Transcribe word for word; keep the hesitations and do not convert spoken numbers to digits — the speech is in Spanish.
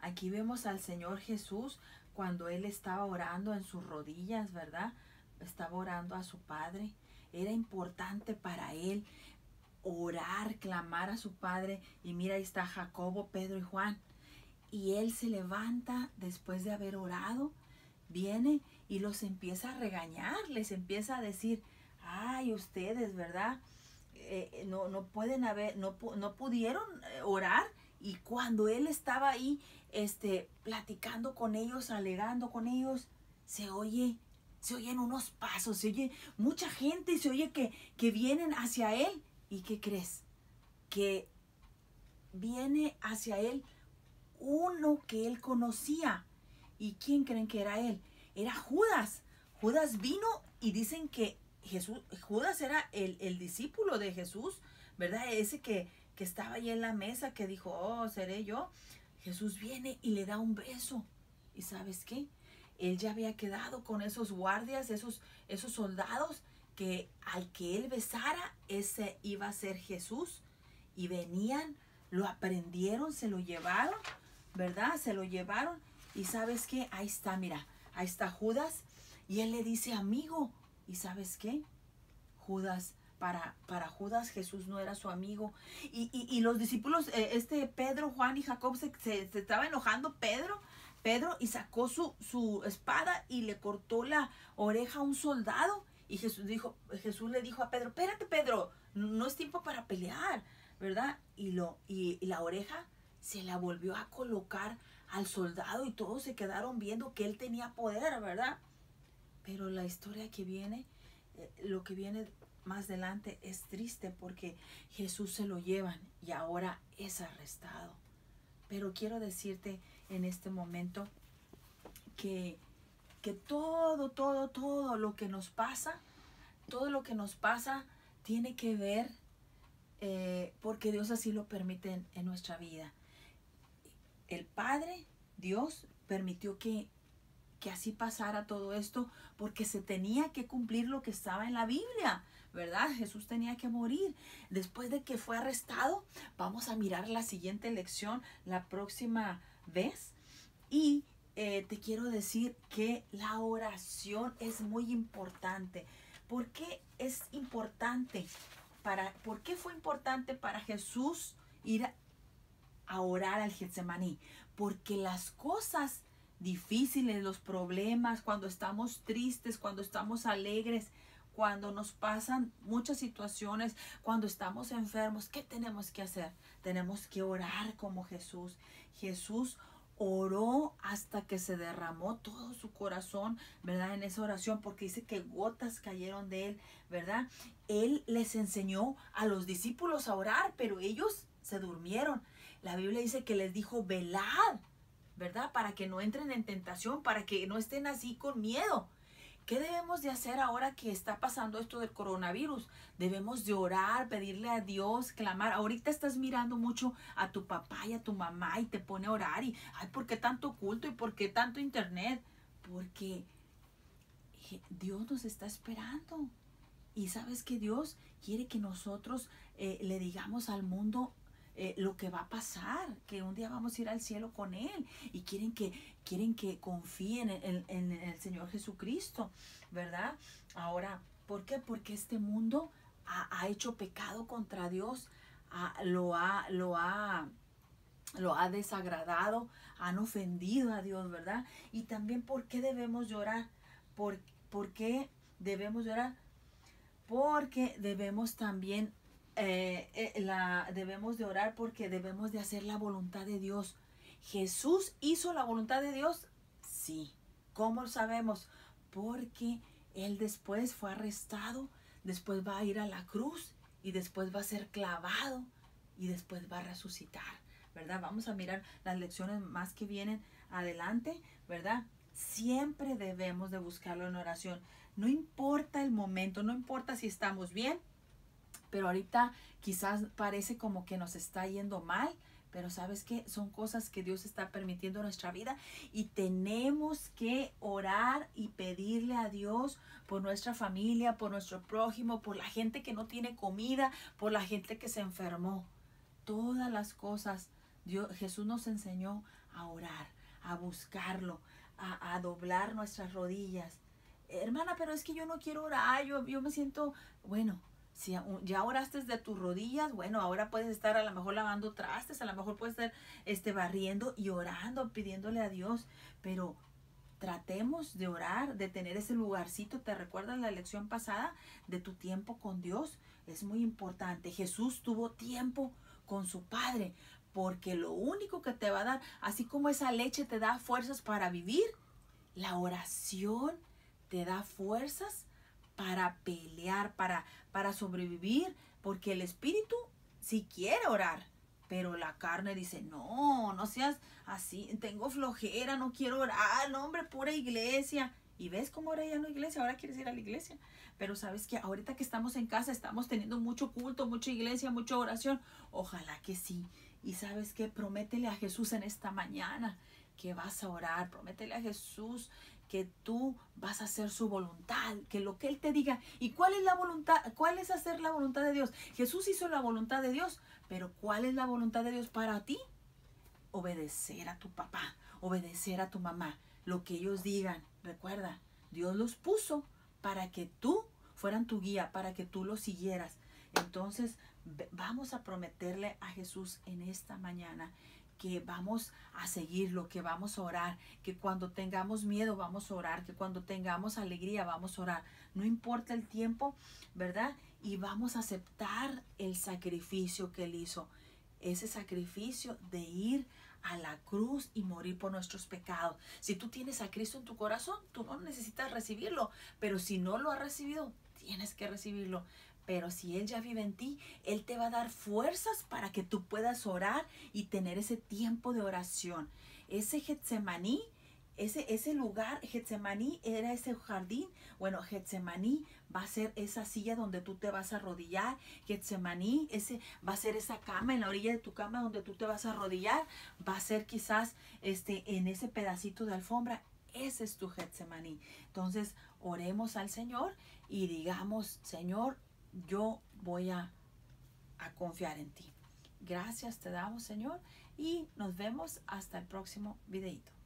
Aquí vemos al Señor Jesús cuando Él estaba orando en sus rodillas, ¿verdad? Estaba orando a su Padre. Era importante para Él orar, clamar a su Padre. Y mira, ahí está Jacobo, Pedro y Juan. Y Él se levanta después de haber orado, viene y los empieza a regañar, les empieza a decir, ay, ustedes, ¿verdad? Eh, no, no pueden haber, no, no pudieron orar. Y cuando Él estaba ahí, este, platicando con ellos, alegando con ellos, se oye, se oyen unos pasos, se oye mucha gente y se oye que, que vienen hacia Él. ¿Y qué crees? Que viene hacia Él uno que Él conocía. ¿Y quién creen que era Él? Era Judas. Judas vino y dicen que Jesús, Judas era el, el discípulo de Jesús, ¿verdad? Ese que, que estaba ahí en la mesa, que dijo, oh, seré yo. Jesús viene y le da un beso. ¿Y sabes qué? Él ya había quedado con esos guardias, esos, esos soldados, que al que él besara, ese iba a ser Jesús. Y venían, lo aprendieron, se lo llevaron, ¿verdad? Se lo llevaron. Y ¿sabes qué? Ahí está, mira, ahí está Judas. Y él le dice, amigo. ¿Y sabes qué? Judas, para, para Judas Jesús no era su amigo. Y, y, y los discípulos, eh, este Pedro, Juan y Jacob, se, se, se estaba enojando Pedro. Pedro y sacó su, su espada y le cortó la oreja a un soldado. Y Jesús, dijo, Jesús le dijo a Pedro, espérate Pedro, no es tiempo para pelear, ¿verdad? Y, lo, y, y la oreja se la volvió a colocar al soldado y todos se quedaron viendo que él tenía poder, ¿verdad? Pero la historia que viene, eh, lo que viene más adelante es triste porque Jesús se lo llevan y ahora es arrestado. Pero quiero decirte en este momento que, que todo, todo, todo lo que nos pasa, todo lo que nos pasa tiene que ver eh, porque Dios así lo permite en, en nuestra vida. El Padre, Dios, permitió que, que así pasara todo esto porque se tenía que cumplir lo que estaba en la Biblia, ¿verdad? Jesús tenía que morir. Después de que fue arrestado, vamos a mirar la siguiente lección la próxima vez. Y eh, te quiero decir que la oración es muy importante. ¿Por qué es importante? Para, ¿Por qué fue importante para Jesús ir a, a orar al Getsemaní? Porque las cosas difíciles, los problemas, cuando estamos tristes, cuando estamos alegres, cuando nos pasan muchas situaciones, cuando estamos enfermos, ¿qué tenemos que hacer? Tenemos que orar como Jesús. Jesús oró hasta que se derramó todo su corazón, ¿verdad? En esa oración, porque dice que gotas cayeron de él, ¿verdad? Él les enseñó a los discípulos a orar, pero ellos se durmieron. La Biblia dice que les dijo, velad, ¿verdad? Para que no entren en tentación, para que no estén así con miedo. ¿Qué debemos de hacer ahora que está pasando esto del coronavirus? Debemos de orar, pedirle a Dios, clamar. Ahorita estás mirando mucho a tu papá y a tu mamá y te pone a orar y, ay, ¿por qué tanto culto y por qué tanto internet? Porque Dios nos está esperando. Y sabes que Dios quiere que nosotros eh, le digamos al mundo Eh, lo que va a pasar, que un día vamos a ir al cielo con Él y quieren que, quieren que confíen en, en, en el Señor Jesucristo, ¿verdad? Ahora, ¿por qué? Porque este mundo ha, ha hecho pecado contra Dios, ha, lo, ha, lo, ha, lo ha desagradado, han ofendido a Dios, ¿verdad? Y también, ¿por qué debemos llorar? ¿Por, por qué debemos llorar? Porque debemos también Eh, eh, la, debemos de orar porque debemos de hacer la voluntad de Dios. ¿Jesús hizo la voluntad de Dios? Sí. ¿Cómo lo sabemos? Porque Él después fue arrestado, después va a ir a la cruz y después va a ser clavado y después va a resucitar, ¿verdad? Vamos a mirar las lecciones más que vienen adelante, ¿verdad? Siempre debemos de buscarlo en oración. No importa el momento, no importa si estamos bien, pero ahorita quizás parece como que nos está yendo mal, pero ¿sabes qué? Son cosas que Dios está permitiendo en nuestra vida y tenemos que orar y pedirle a Dios por nuestra familia, por nuestro prójimo, por la gente que no tiene comida, por la gente que se enfermó. Todas las cosas Dios, Jesús nos enseñó a orar, a buscarlo, a, a doblar nuestras rodillas. Hermana, pero es que yo no quiero orar, yo, yo me siento, bueno, si ya oraste de tus rodillas, bueno, ahora puedes estar a lo mejor lavando trastes, a lo mejor puedes estar este, barriendo y orando, pidiéndole a Dios, pero tratemos de orar, de tener ese lugarcito. ¿Te recuerdas la lección pasada de tu tiempo con Dios? Es muy importante. Jesús tuvo tiempo con su Padre, porque lo único que te va a dar, así como esa leche te da fuerzas para vivir, la oración te da fuerzas para pelear, para, para sobrevivir, porque el espíritu sí quiere orar, pero la carne dice, no, no seas así, tengo flojera, no quiero orar, no hombre, pura iglesia. Y ves cómo ahora ya no hay iglesia, ahora quieres ir a la iglesia. Pero sabes que ahorita que estamos en casa, estamos teniendo mucho culto, mucha iglesia, mucha oración. Ojalá que sí. Y sabes que prométele a Jesús en esta mañana que vas a orar, prométele a Jesús que tú vas a hacer su voluntad, que lo que Él te diga. ¿Y cuál es la voluntad? ¿Cuál es hacer la voluntad de Dios? Jesús hizo la voluntad de Dios, pero ¿cuál es la voluntad de Dios para ti? Obedecer a tu papá, obedecer a tu mamá, lo que ellos digan. Recuerda, Dios los puso para que tú fueran tu guía, para que tú los siguieras. Entonces, vamos a prometerle a Jesús en esta mañana que vamos a seguirlo, que vamos a orar, que cuando tengamos miedo vamos a orar, que cuando tengamos alegría vamos a orar. No importa el tiempo, ¿verdad? Y vamos a aceptar el sacrificio que Él hizo. Ese sacrificio de ir a la cruz y morir por nuestros pecados. Si tú tienes a Cristo en tu corazón, tú no necesitas recibirlo. Pero si no lo has recibido, tienes que recibirlo. Pero si Él ya vive en ti, Él te va a dar fuerzas para que tú puedas orar y tener ese tiempo de oración. Ese Getsemaní, ese, ese lugar, Getsemaní era ese jardín. Bueno, Getsemaní va a ser esa silla donde tú te vas a arrodillar. Getsemaní ese, va a ser esa cama, en la orilla de tu cama donde tú te vas a arrodillar. Va a ser quizás este, en ese pedacito de alfombra. Ese es tu Getsemaní. Entonces, oremos al Señor y digamos, Señor, yo voy a, a confiar en ti. Gracias te damos, Señor, y nos vemos hasta el próximo videito.